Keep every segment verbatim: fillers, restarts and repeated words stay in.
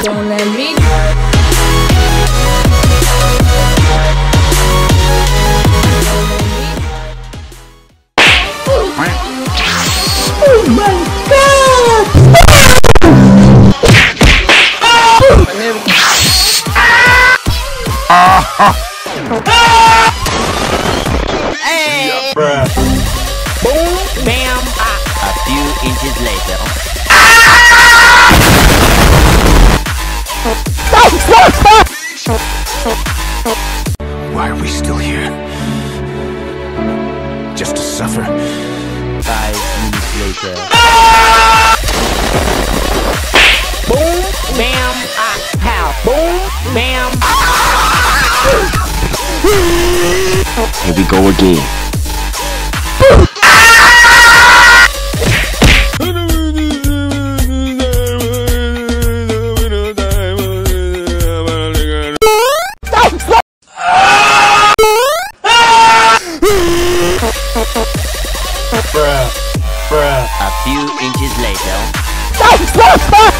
Don't let me. Oh my God! Hey! Bruh. Boom, bam, ah. A few inches later. Stop! Stop! Stop! Why are we still here? Just to suffer? Five minutes later. Boom, bam, ah, pow. Boom, bam. Here we go again. Bruh, bruh. A few inches later. Stop! Stop! Stop!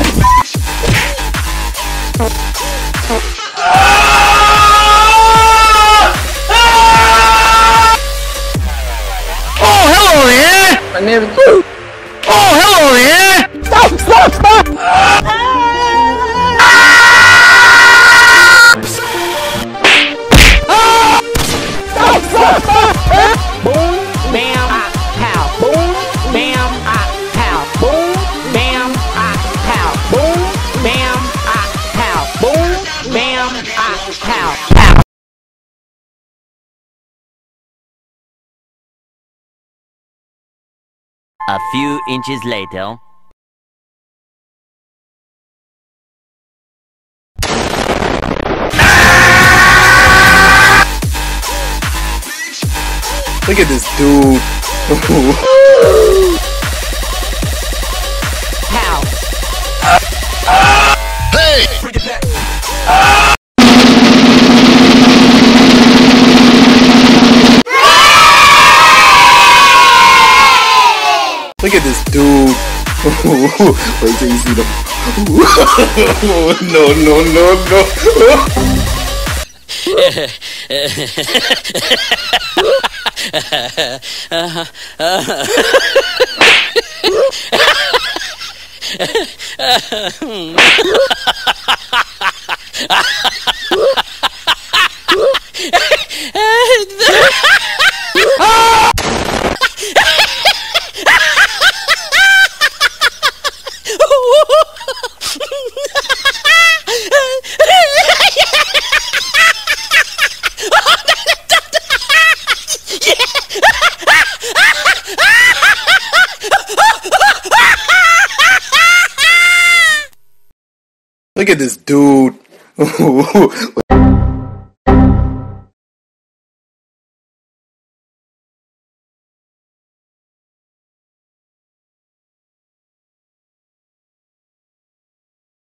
Oh, hello there! My name is Boo. Oh, hello there! Stop! Stop! Stop! Stop! Stop! Stop! Boom, bam, ah, pow. Boom, bam, ah, pow. Boom, bam, ah, pow. Boom, bam, ah, pow. Boom, bam, ah, pow. Pow. A few inches later. Look at this dude. Pow. Hey! Look at this dude. Wait till you see them. No, no, no, no. Look at this dude.